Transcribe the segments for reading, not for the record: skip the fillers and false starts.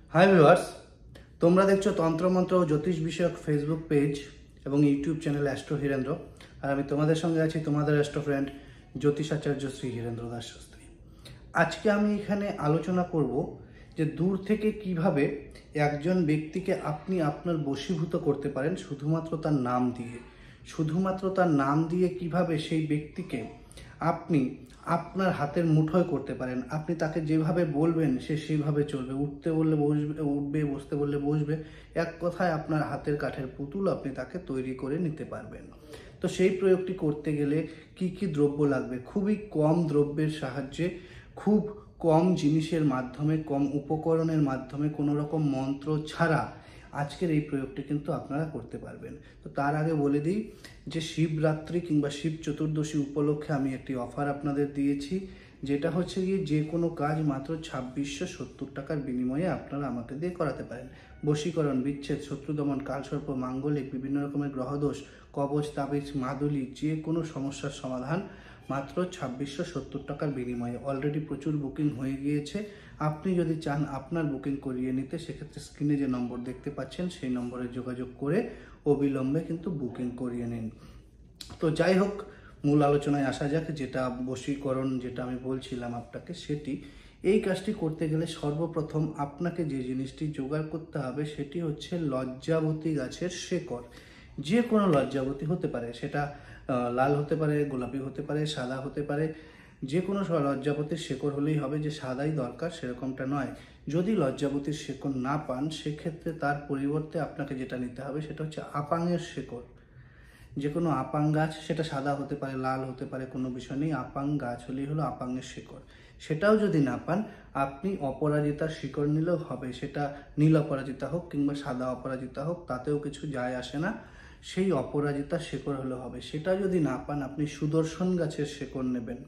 Hi viewers, তোমরা দেখছো তন্ত্রমন্ত্র ও জ্যোতিষ বিষয়ক ফেসবুক পেজ এবং ইউটিউব চ্যানেল অ্যাস্ট্রো হীরেন্দ্র। আর আমি তোমাদের সঙ্গে আছি তোমাদের অ্যাস্ট্রো ফ্রেন্ড জ্যোতিষাচার্য শ্রী হীরেন্দ্র দাস শাস্ত্রী। আজকে আমি এখানে আলোচনা করব যে দূর থেকে কিভাবে একজন ব্যক্তিকে আপনি আপনার বশীভূত করতে পারেন শুধুমাত্র তার নাম দিয়ে। শুধুমাত্র তার নাম দিয়ে কিভাবে সেই ব্যক্তিকে আপনি আপনার হাতের মুঠোয় করতে পারেন। আপনি তাকে যেভাবে বলবেন সে সেইভাবে চলবে, উঠতে বললে উঠবে, বসতে বললে বসবে। এক কথায় আপনার হাতের কাঠের পুতুল আপনি তাকে তৈরি করে নিতে পারবেন। তো সেই প্রয়োগটি করতে গেলে কি কি দ্রব্য লাগবে? খুবই কম দ্রব্যের সাহায্যে, খুব কম জিনিসের মাধ্যমে, কম উপকরণের মাধ্যমে, কোনো রকম মন্ত্র ছাড়া আজকের এই প্রয়োগটি কিন্তু আপনারা করতে পারবেন। তো তার আগে বলে দিই যে শিবরাত্রি কিংবা শিব চতুর্দশী উপলক্ষে আমি একটি অফার আপনাদের দিয়েছি, যেটা হচ্ছে গিয়ে যে কোনো কাজ মাত্র 2670 টাকার বিনিময়ে আপনারা আমাকে দিয়ে করাতে পারেন। বশীকরণ, বিচ্ছেদ, শত্রু দমন, কালসর্প, মাঙ্গলিক, বিভিন্ন রকমের গ্রহদোষ, কবচ, তাবিজ, মাদুলি, যে কোনো সমস্যার সমাধান মাত্র 2670 টাকার বিনিময়ে। অলরেডি প্রচুর বুকিং হয়ে গিয়েছে। আপনি যদি চান আপনার বুকিং করিয়ে নিতে, সেক্ষেত্রে স্ক্রিনে যে নম্বর দেখতে পাচ্ছেন সেই নম্বরে যোগাযোগ করে অবিলম্বে কিন্তু বুকিং করিয়ে নিন। তো যাই হোক, মূল আলোচনায় আসা যাক। যেটা বশীকরণ, যেটা আমি বলছিলাম আপনাকে, সেটি এই কাজটি করতে গেলে সর্বপ্রথম আপনাকে যে জিনিসটি জোগাড় করতে হবে সেটি হচ্ছে লজ্জাবতী গাছের শেকড়। যে কোনো লজ্জাবতী হতে পারে, সেটা লাল হতে পারে, গোলাপি হতে পারে, সাদা হতে পারে। যে কোনো লজ্জাবতীর শেকড় হলেই হবে, যে সাদাই দরকার সেরকমটা নয়। যদি লজ্জাবতীর শেকড় না পান, সেক্ষেত্রে তার পরিবর্তে আপনাকে যেটা নিতে হবে সেটা হচ্ছে আপাঙের শেকড়। যে কোনো আপাং গাছ, সেটা সাদা হতে পারে, লাল হতে পারে, কোনো বিষয় নেই। আপাং গাছ হলেই হলো আপাঙের শিকড়। সেটাও যদি না পান, আপনি অপরাজিতার শিকড় নিলেও হবে। সেটা নীল অপরাজিতা হোক কিংবা সাদা অপরাজিতা হোক, তাতেও কিছু যায় আসে না। সেই অপরাজিতার শিকড় হলে হবে। সেটা যদি না পান, আপনি সুদর্শন গাছের শিকড় নেবেন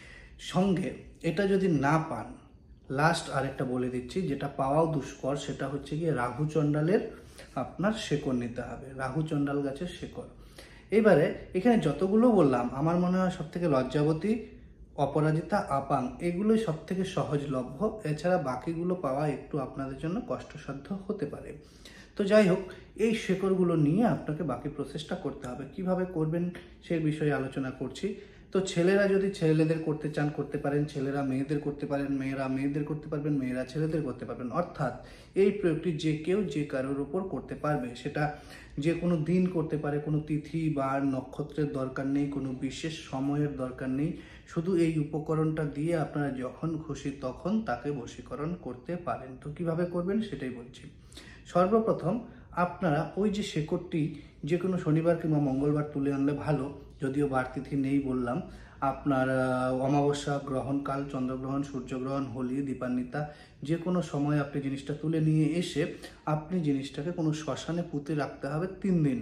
সঙ্গে। এটা যদি না পান, লাস্ট আরেকটা বলে দিচ্ছি, যেটা পাওয়াও দুষ্কর, সেটা হচ্ছে গিয়ে রাহু চণ্ডালের আপনার শিকড় নিতে হবে। রাহু চণ্ডাল গাছের শিকড়। এবারে এখানে যতগুলো বললাম, আমার মনে হয় সব থেকে লজ্জাবতী, অপরাজিতা, আপাং এগুলোই সব থেকে সহজলভ্য। এছাড়া বাকিগুলো পাওয়া একটু আপনাদের জন্য কষ্টসাধ্য হতে পারে। তো যাই হোক, এই শেকড়গুলো নিয়ে আপনাকে বাকি প্রসেসটা করতে হবে। কিভাবে করবেন সেই বিষয়ে আলোচনা করছি। তো ছেলেরা যদি ছেলেদের করতে চান করতে পারেন, ছেলেরা মেয়েদের করতে পারেন, মেয়েরা মেয়েদের করতে পারবেন, মেয়েরা ছেলেদের করতে পারবেন। অর্থাৎ এই প্রয়োগটি যে কেউ যে কারোর উপর করতে পারবে। সেটা যে কোনো দিন করতে পারে, কোনো তিথি বা নক্ষত্রের দরকার নেই, কোনো বিশেষ সময়ের দরকার নেই। শুধু এই উপকরণটা দিয়ে আপনারা যখন খুশি তখন তাকে বশীকরণ করতে পারেন। তো কিভাবে করবেন সেটাই বলছি। সর্বপ্রথম আপনারা ওই যে শেকড়টি যে কোনো শনিবার কিংবা মঙ্গলবার তুলে আনলে ভালো, যদিও বার তিথি নেই বললাম। আপনার অমাবস্যা, গ্রহণকাল, চন্দ্রগ্রহণ, সূর্যগ্রহণ, হোলি, দীপান্বিতা, যে কোনো সময় আপনি জিনিসটা তুলে নিয়ে এসে আপনি জিনিসটাকে কোনো শ্মশানে পুঁতে রাখতে হবে 3 দিন।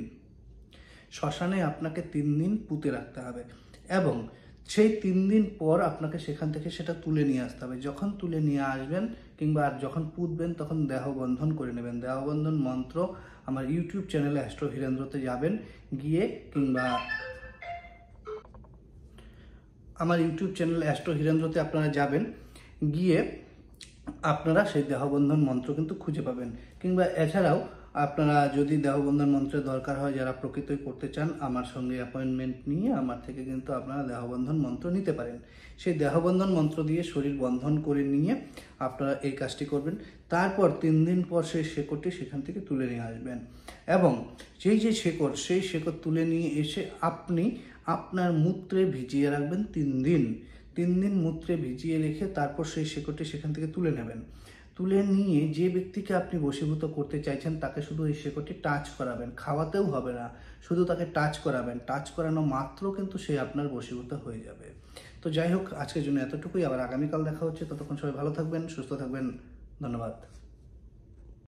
শ্মশানে আপনাকে 3 দিন পুঁতে রাখতে হবে এবং সেই 3 দিন পর আপনাকে সেখান থেকে সেটা তুলে নিয়ে আসতে হবে। যখন তুলে নিয়ে আসবেন কিংবা যখন পুঁতবেন, তখন দেহবন্ধন করে নেবেন। দেহবন্ধন মন্ত্র আমার ইউটিউব চ্যানেলে অ্যাস্ট্রো হীরেন্দ্রতে যাবেন গিয়ে, কিংবা আমার ইউটিউব চ্যানেল অ্যাস্ট্রো হীরেন্দ্রতে আপনারা যাবেন গিয়ে আপনারা সেই দেহবন্ধন মন্ত্র কিন্তু খুঁজে পাবেন। কিংবা এছাড়াও আপনারা যদি দেহবন্ধন মন্ত্রের দরকার হয়, যারা প্রকৃতই করতে চান, আমার সঙ্গে অ্যাপয়েন্টমেন্ট নিয়ে আমার থেকে কিন্তু আপনারা দেহবন্ধন মন্ত্র নিতে পারেন। সেই দেহবন্ধন মন্ত্র দিয়ে শরীর বন্ধন করে নিয়ে আপনারা এই কাজটি করবেন। তারপর 3 দিন পর সেই শেকড়টি সেখান থেকে তুলে নিয়ে আসবেন এবং সেই যে শেকড়, সেই শেকড় তুলে নিয়ে এসে আপনি আপনার মূত্রে ভিজিয়ে রাখবেন 3 দিন। 3 দিন মূত্রে ভিজিয়ে রেখে তারপর সেই শেকড়টি সেখান থেকে তুলে নেবেন। তুলে নিয়ে যে ব্যক্তিকে আপনি বশীভূত করতে চাইছেন তাকে শুধু এই শেকড়টি টাচ করাবেন। খাওয়াতেও হবে না, শুধু তাকে টাচ করাবেন। টাচ করানো মাত্র কিন্তু সে আপনার বশীভূত হয়ে যাবে। তো যাই হোক, আজকের জন্য এতটুকুই। আবার আগামীকাল দেখা হচ্ছে। ততক্ষণ সবাই ভালো থাকবেন, সুস্থ থাকবেন। ধন্যবাদ।